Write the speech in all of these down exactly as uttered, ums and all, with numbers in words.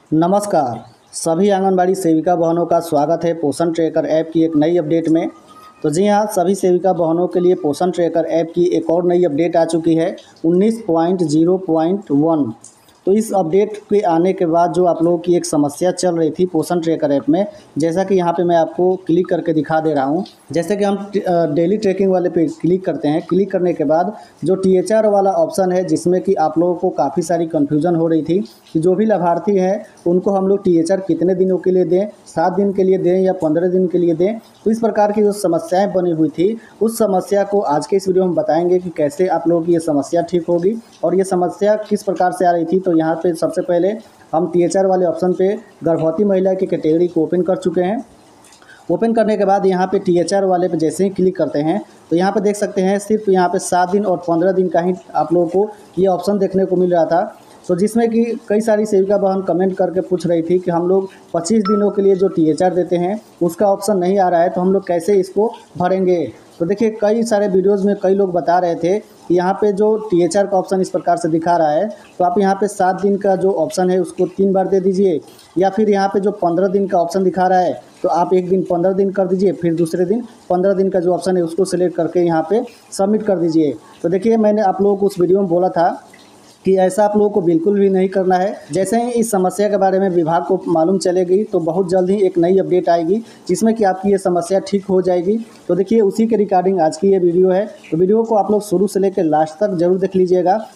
नमस्कार। सभी आंगनबाड़ी सेविका बहनों का स्वागत है पोषण ट्रैकर ऐप की एक नई अपडेट में। तो जी हाँ, सभी सेविका बहनों के लिए पोषण ट्रैकर ऐप की एक और नई अपडेट आ चुकी है उन्नीस पॉइंट ज़ीरो पॉइंट वन। तो इस अपडेट के आने के बाद जो आप लोगों की एक समस्या चल रही थी पोषण ट्रैकर ऐप में, जैसा कि यहाँ पे मैं आपको क्लिक करके दिखा दे रहा हूँ। जैसे कि हम डेली ट्रैकिंग वाले पे क्लिक करते हैं, क्लिक करने के बाद जो टी एच आर वाला ऑप्शन है, जिसमें कि आप लोगों को काफ़ी सारी कन्फ्यूज़न हो रही थी कि जो भी लाभार्थी हैं उनको हम लोग टी एच आर कितने दिनों के लिए दें, सात दिन के लिए दें या पंद्रह दिन के लिए दें। तो इस प्रकार की जो समस्याएं बनी हुई थी, उस समस्या को आज के इस वीडियो में बताएंगे कि कैसे आप लोगों की ये समस्या ठीक होगी और ये समस्या किस प्रकार से आ रही थी। तो यहाँ पे सबसे पहले हम टी एच आर वाले ऑप्शन पे गर्भवती महिला की कैटेगरी को ओपन कर चुके हैं। ओपन करने के बाद यहाँ पे टी एच आर वाले पे जैसे ही क्लिक करते हैं तो यहाँ पे देख सकते हैं सिर्फ यहाँ पे सात दिन और पंद्रह दिन का ही आप लोगों को ये ऑप्शन देखने को मिल रहा था। तो जिसमें कि कई सारी सेविका बहन कमेंट करके पूछ रही थी कि हम लोग पच्चीस दिनों के लिए जो टी एच आर देते हैं उसका ऑप्शन नहीं आ रहा है, तो हम लोग कैसे इसको भरेंगे। तो देखिए, कई सारे वीडियोज़ में कई लोग बता रहे थे कि यहाँ पे जो टी एच आर का ऑप्शन इस प्रकार से दिखा रहा है, तो आप यहाँ पे सात दिन का जो ऑप्शन है उसको तीन बार दे दीजिए, या फिर यहाँ पे जो पंद्रह दिन का ऑप्शन दिखा रहा है तो आप एक दिन पंद्रह दिन कर दीजिए, फिर दूसरे दिन पंद्रह दिन का जो ऑप्शन है उसको सिलेक्ट करके यहाँ पे सबमिट कर दीजिए। तो देखिए, मैंने आप लोगों को उस वीडियो में बोला था कि ऐसा आप लोगों को बिल्कुल भी नहीं करना है। जैसे ही इस समस्या के बारे में विभाग को मालूम चलेगी तो बहुत जल्द ही एक नई अपडेट आएगी जिसमें कि आपकी ये समस्या ठीक हो जाएगी। तो देखिए, उसी के रिगार्डिंग आज की ये वीडियो है। तो वीडियो को आप लोग शुरू से लेकर लास्ट तक जरूर देख लीजिएगा।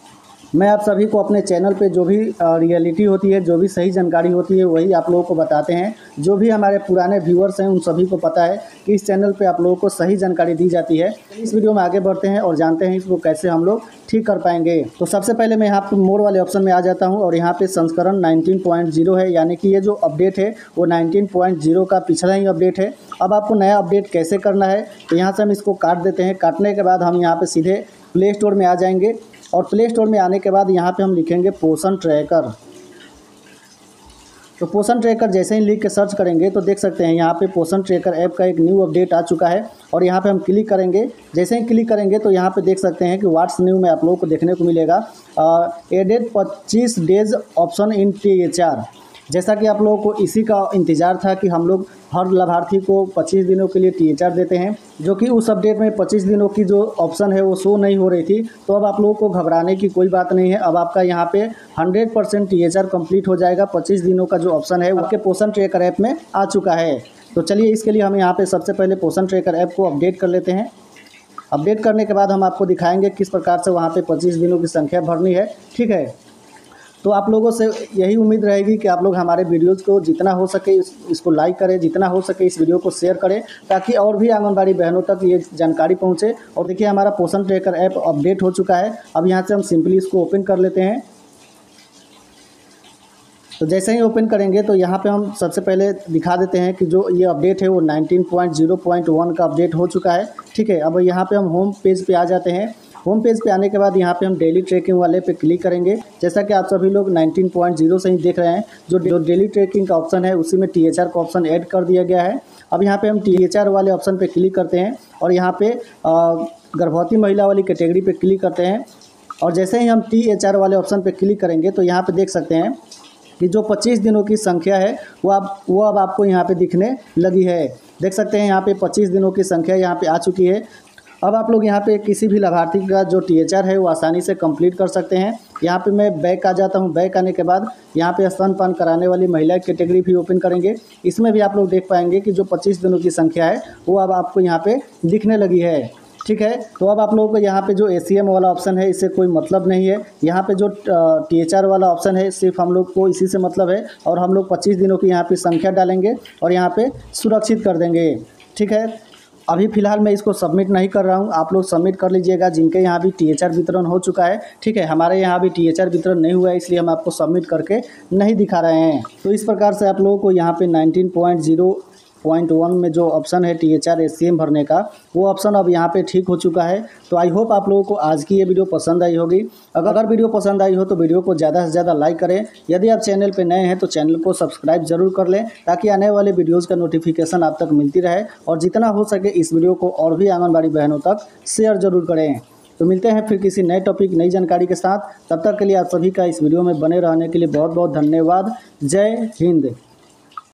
मैं आप सभी को अपने चैनल पे जो भी रियलिटी होती है, जो भी सही जानकारी होती है, वही आप लोगों को बताते हैं। जो भी हमारे पुराने व्यूअर्स हैं उन सभी को पता है कि इस चैनल पे आप लोगों को सही जानकारी दी जाती है। इस वीडियो में आगे बढ़ते हैं और जानते हैं इसको कैसे हम लोग ठीक कर पाएंगे। तो सबसे पहले मैं यहाँ पर मोर वाले ऑप्शन में आ जाता हूँ और यहाँ पे संस्करण नाइनटीन पॉइंट ज़ीरो है, यानी कि ये जो अपडेट है वो नाइनटीन पॉइंट ज़ीरो का पिछला ही अपडेट है। अब आपको नया अपडेट कैसे करना है, तो यहाँ से हम इसको काट देते हैं। काटने के बाद हम यहाँ पर सीधे प्ले स्टोर में आ जाएंगे और प्ले स्टोर में आने के बाद यहाँ पे हम लिखेंगे पोषण ट्रैकर। तो पोषण ट्रैकर जैसे ही लिख के सर्च करेंगे तो देख सकते हैं यहाँ पे पोषण ट्रैकर ऐप का एक न्यू अपडेट आ चुका है और यहाँ पे हम क्लिक करेंगे। जैसे ही क्लिक करेंगे तो यहाँ पे देख सकते हैं कि व्हाट्स न्यू में आप लोगों को देखने को मिलेगा एडेड पच्चीस days option in T H R. जैसा कि आप लोगों को इसी का इंतज़ार था कि हम लोग हर लाभार्थी को पच्चीस दिनों के लिए टी एच आर देते हैं, जो कि उस अपडेट में पच्चीस दिनों की जो ऑप्शन है वो शो नहीं हो रही थी। तो अब आप लोगों को घबराने की कोई बात नहीं है। अब आपका यहाँ पे hundred percent T H R complete हो जाएगा। पच्चीस दिनों का जो ऑप्शन है वो आपके पोषण ट्रैकर ऐप में आ चुका है। तो चलिए, इसके लिए हम यहाँ पर सबसे पहले पोषण ट्रैकर ऐप को अपडेट कर लेते हैं। अपडेट करने के बाद हम आपको दिखाएँगे किस प्रकार से वहाँ पर पच्चीस दिनों की संख्या भरनी है। ठीक है, तो आप लोगों से यही उम्मीद रहेगी कि आप लोग हमारे वीडियोज़ को जितना हो सके इस, इसको लाइक करें, जितना हो सके इस वीडियो को शेयर करें, ताकि और भी आंगनबाड़ी बहनों तक ये जानकारी पहुंचे। और देखिए, हमारा पोषण ट्रैकर ऐप अपडेट हो चुका है। अब यहाँ से हम सिंपली इसको ओपन कर लेते हैं। तो जैसे ही ओपन करेंगे तो यहाँ पे हम सबसे पहले दिखा देते हैं कि जो ये अपडेट है वो nineteen point zero point one का अपडेट हो चुका है। ठीक है, अब यहाँ पे हम होम पेज पे आ जाते हैं। होम पेज पे आने के बाद यहाँ पे हम डेली ट्रैकिंग वाले पे क्लिक करेंगे। जैसा कि आप सभी लोग नाइनटीन पॉइंट ज़ीरो से ही देख रहे हैं, जो जो डेली ट्रैकिंग का ऑप्शन है उसी में टी एच आर का ऑप्शन ऐड कर दिया गया है। अब यहाँ पे हम टी एच आर वाले ऑप्शन पे क्लिक करते हैं और यहाँ पे गर्भवती महिला वाली कैटेगरी पे क्लिक करते हैं। और जैसे ही हम टी एच आर वाले ऑप्शन पे क्लिक करेंगे तो यहाँ पे देख सकते हैं कि जो पच्चीस दिनों की संख्या है वो आप वो अब आपको यहाँ पे दिखने लगी है। देख सकते हैं यहाँ पे पच्चीस दिनों की संख्या यहाँ पे आ चुकी है। अब आप लोग यहाँ पे किसी भी लाभार्थी का जो टी एच आर है वो आसानी से कंप्लीट कर सकते हैं। यहाँ पे मैं बैक आ जाता हूँ। बैक आने के बाद यहाँ पे स्तनपान कराने वाली महिला कैटेगरी भी ओपन करेंगे। इसमें भी आप लोग देख पाएंगे कि जो पच्चीस दिनों की संख्या है वो अब आपको यहाँ पे दिखने लगी है। ठीक है, तो अब आप लोगों को यहाँ पे जो ए सी एम वाला ऑप्शन है इससे कोई मतलब नहीं है। यहाँ पे जो टी एच आर वाला ऑप्शन है सिर्फ हम लोग को इसी से मतलब है और हम लोग पच्चीस दिनों की यहाँ पे संख्या डालेंगे और यहाँ पे सुरक्षित कर देंगे। ठीक है, अभी फ़िलहाल मैं इसको सबमिट नहीं कर रहा हूँ, आप लोग सबमिट कर लीजिएगा जिनके यहाँ भी टी एच आर वितरण हो चुका है। ठीक है, हमारे यहाँ भी टी एच आर वितरण नहीं हुआ है, इसलिए हम आपको सबमिट करके नहीं दिखा रहे हैं। तो इस प्रकार से आप लोगों को यहाँ पे nineteen point zero point one में जो ऑप्शन है T H R S C M भरने का, वो ऑप्शन अब यहाँ पे ठीक हो चुका है। तो आई होप आप लोगों को आज की ये वीडियो पसंद आई होगी। अगर वीडियो पसंद आई हो तो वीडियो को ज़्यादा से ज़्यादा लाइक करें। यदि आप चैनल पे नए हैं तो चैनल को सब्सक्राइब जरूर कर लें, ताकि आने वाले वीडियोज़ का नोटिफिकेशन आप तक मिलती रहे। और जितना हो सके इस वीडियो को और भी आंगनबाड़ी बहनों तक शेयर जरूर करें। तो मिलते हैं फिर किसी नए टॉपिक नई जानकारी के साथ। तब तक के लिए आप सभी का इस वीडियो में बने रहने के लिए बहुत बहुत धन्यवाद। जय हिंद।